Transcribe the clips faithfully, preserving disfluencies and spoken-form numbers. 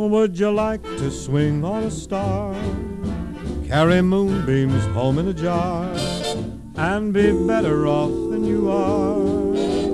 would you like to swing on a star, carry moonbeams home in a jar, and be better off than you are?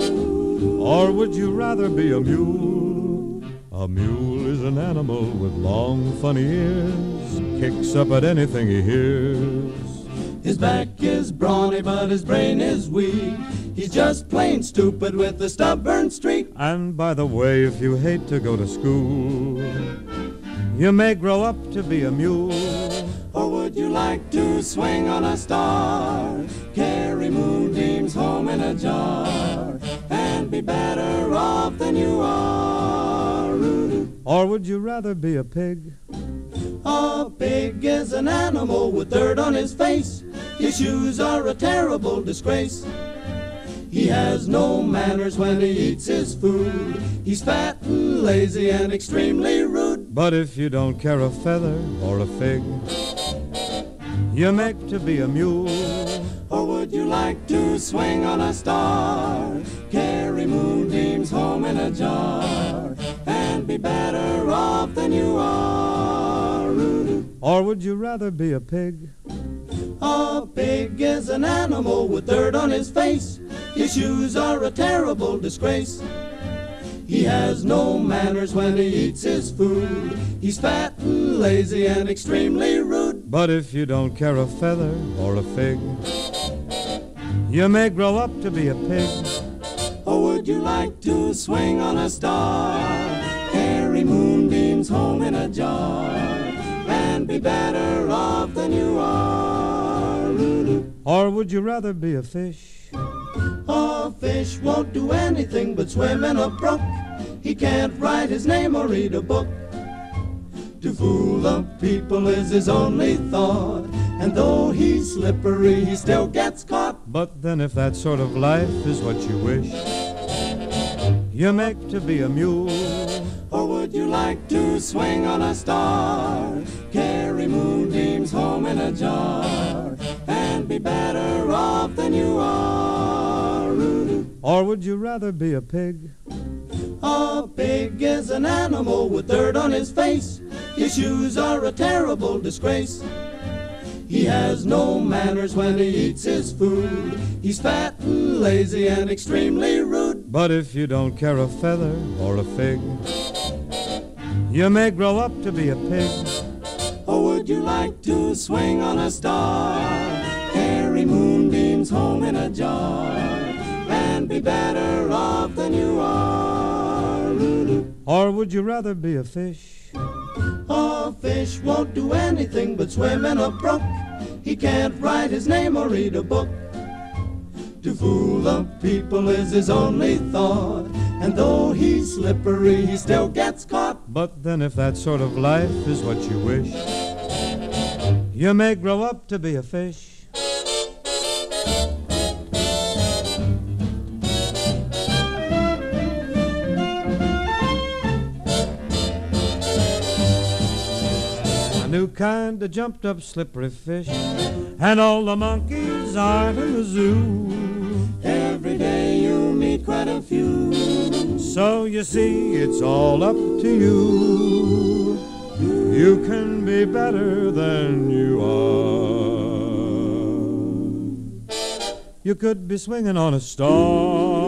Or would you rather be a mule? A mule is an animal with long, funny ears, kicks up at anything he hears. His back is brawny, but his brain is weak. He's just plain stupid with a stubborn streak. And by the way, if you hate to go to school, you may grow up to be a mule. Or would you like to swing on a star, carry moonbeams home in a jar, and be better off than you are? Or would you rather be a pig? A pig is an animal with dirt on his face. His shoes are a terrible disgrace. He has no manners when he eats his food. He's fat and lazy and extremely rude. But if you don't care a feather or a fig, you make to be a mule. Or would you like to swing on a star, carry moonbeams home in a jar, and be better off than you are? Or would you rather be a pig? A pig is an animal with dirt on his face. His shoes are a terrible disgrace. He has no manners when he eats his food. He's fat and lazy and extremely rude. But if you don't care a feather or a fig, you may grow up to be a pig. Or would you like to swing on a star, carry moonbeams home in a jar, and be better off than you are? Or would you rather be a fish? A fish won't do anything but swim in a brook. He can't write his name or read a book. To fool the people is his only thought, and though he's slippery, he still gets caught. But then if that sort of life is what you wish, you make to be a mule. Or would you like to swing on a star, carry moonbeams home in a jar, and be better off than you are? Or would you rather be a pig? A pig is an animal with dirt on his face. His shoes are a terrible disgrace. He has no manners when he eats his food. He's fat and lazy and extremely rude. But if you don't care a feather or a fig, you may grow up to be a pig. Or would you like to swing on a star, carry moonbeams home in a jar, and be better off than you are? Or would you rather be a fish? A fish won't do anything but swim in a brook. He can't write his name or read a book. To fool the people is his only thought, and though he's slippery, he still gets caught. But then if that sort of life is what you wish, you may grow up to be a fish. A new kind of jumped up slippery fish, and all the monkeys aren't in the zoo. Every day you meet quite a few. So you see, it's all up to you. You can be better than you are. You could be swinging on a star,